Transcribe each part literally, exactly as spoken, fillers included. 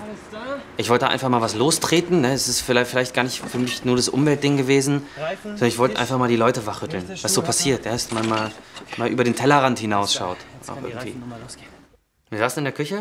Ich wollte einfach mal was lostreten. Ne? Es ist vielleicht, vielleicht gar nicht für mich nur das Umweltding gewesen, sondern ich wollte einfach mal die Leute wachrütteln, was so passiert, ja? Dass man mal, mal über den Tellerrand hinausschaut. Auch irgendwie. Wir saßen in der Küche.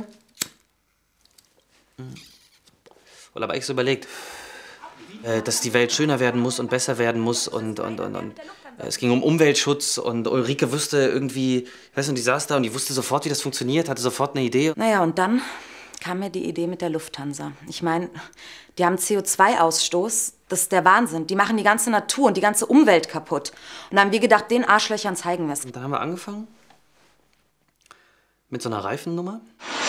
Und habe ich so überlegt, äh, dass die Welt schöner werden muss und besser werden muss und, und, und, und äh, es ging um Umweltschutz und Ulrike wusste irgendwie, ich weiß nicht, die saß da und die wusste sofort, wie das funktioniert, hatte sofort eine Idee. Naja, und dann kam mir die Idee mit der Lufthansa. Ich meine, die haben C O zwei Ausstoß, das ist der Wahnsinn. Die machen die ganze Natur und die ganze Umwelt kaputt. Und da haben wir gedacht, den Arschlöchern zeigen wir es. Und da haben wir angefangen mit so einer Reifennummer.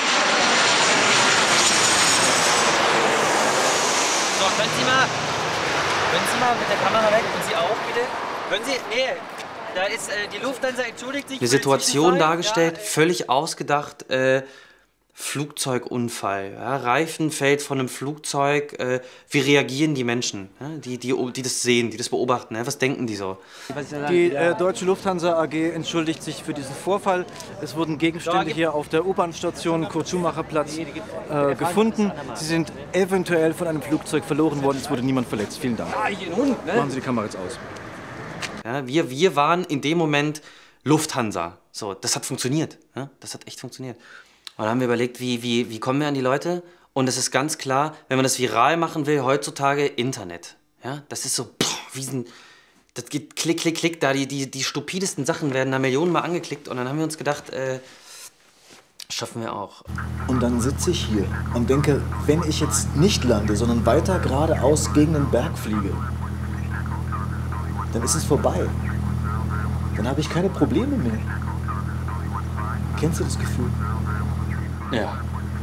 So, können Sie mal, können Sie mal mit der Kamera weg und Sie auch bitte? Können Sie, nee, da ist äh, die Lufthansa entschuldigt sich. Eine Situation dargestellt, ja, völlig ausgedacht, äh, Flugzeugunfall, ja, Reifen fällt von einem Flugzeug, äh, wie reagieren die Menschen, ja, die, die, die das sehen, die das beobachten, ja, was denken die so? Die äh, Deutsche Lufthansa A G entschuldigt sich für diesen Vorfall. Es wurden Gegenstände hier auf der U-Bahn-Station Kurt-Schumacher-Platz äh, gefunden. Sie sind eventuell von einem Flugzeug verloren worden, es wurde niemand verletzt. Vielen Dank. Machen Sie die Kamera jetzt aus. Ja, wir, wir waren in dem Moment Lufthansa. So, das hat funktioniert, ja, das hat echt funktioniert. Und dann haben wir überlegt, wie, wie, wie kommen wir an die Leute? Und es ist ganz klar, wenn man das viral machen will, heutzutage Internet. Ja, das ist so, pff, wie ein, das geht klick, klick, klick, da die, die, die stupidesten Sachen werden da millionenmal angeklickt. Und dann haben wir uns gedacht, äh, schaffen wir auch. Und dann sitze ich hier und denke, wenn ich jetzt nicht lande, sondern weiter geradeaus gegen den Berg fliege, dann ist es vorbei. Dann habe ich keine Probleme mehr. Kennst du das Gefühl? Ja.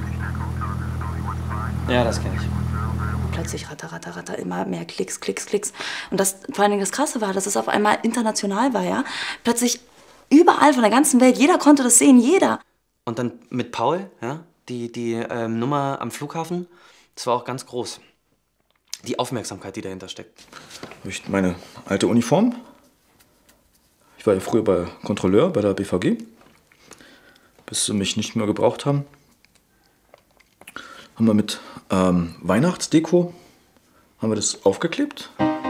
Ja, das kenne ich. Plötzlich ratter, ratter, ratter, immer mehr Klicks, Klicks, Klicks. Und das, vor allen Dingen das Krasse war, dass es auf einmal international war, ja. Plötzlich überall von der ganzen Welt, jeder konnte das sehen, jeder. Und dann mit Paul, ja, die, die ähm, Nummer am Flughafen, das war auch ganz groß. Die Aufmerksamkeit, die dahinter steckt. Ich meine alte Uniform. Ich war ja früher bei Kontrolleur bei der B V G. Bis sie mich nicht mehr gebraucht haben, haben wir mit ähm, Weihnachtsdeko haben wir das aufgeklebt.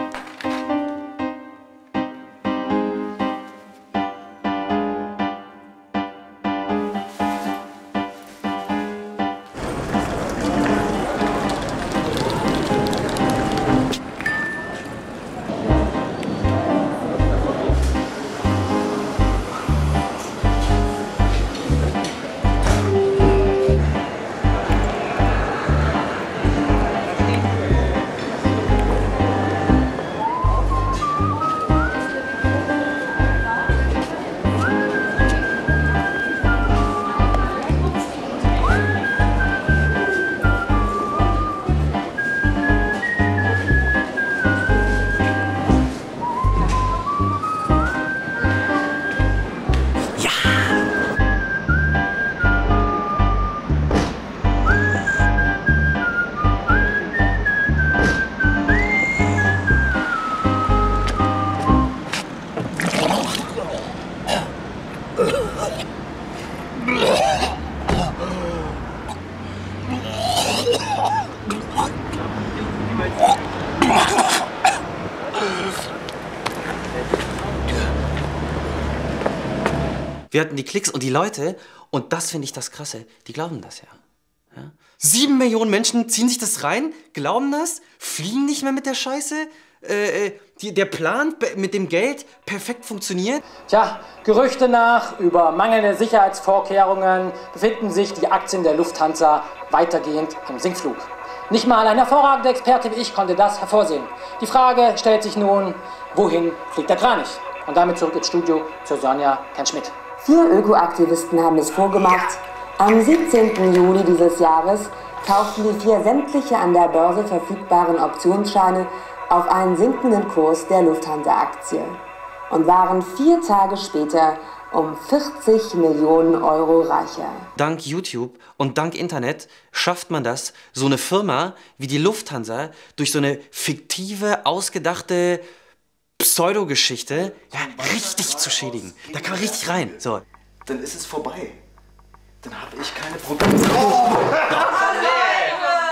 Wir hatten die Klicks und die Leute, und das finde ich das Krasse, die glauben das ja. ja. Sieben Millionen Menschen ziehen sich das rein, glauben das, fliegen nicht mehr mit der Scheiße, äh, die, der Plan mit dem Geld perfekt funktioniert. Tja, Gerüchte nach über mangelnde Sicherheitsvorkehrungen befinden sich die Aktien der Lufthansa weitergehend im Sinkflug. Nicht mal ein hervorragender Experte wie ich konnte das hervorsehen. Die Frage stellt sich nun, wohin fliegt der Kranich? Und damit zurück ins Studio zu Sonja Kern-Schmidt. Vier Ökoaktivisten haben es vorgemacht. Am siebzehnten Juli dieses Jahres kauften die vier sämtliche an der Börse verfügbaren Optionsscheine auf einen sinkenden Kurs der Lufthansa-Aktie und waren vier Tage später um vierzig Millionen Euro reicher. Dank YouTube und dank Internet schafft man das, so eine Firma wie die Lufthansa durch so eine fiktive, ausgedachte Pseudogeschichte ja, richtig zu schädigen. Da kann man richtig rein. So. Dann ist es vorbei. Dann habe ich keine Probleme.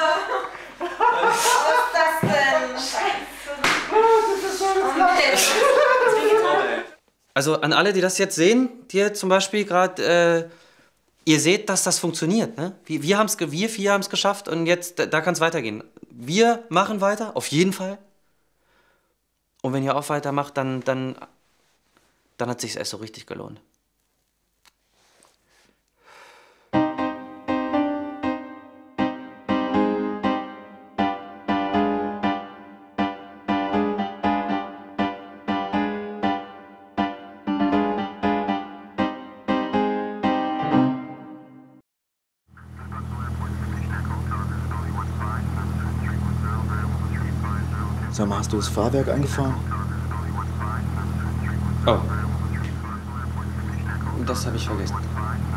Also an alle, die das jetzt sehen, die zum Beispiel gerade, äh, ihr seht, dass das funktioniert. Ne? Wir, wir, haben's, wir vier haben es geschafft und jetzt, da, da kann es weitergehen. Wir machen weiter, auf jeden Fall. Und wenn ihr auch weitermacht, dann, dann, dann hat es sich erst so richtig gelohnt. Sag mal, hast du das Fahrwerk eingefahren? Oh. Das habe ich vergessen.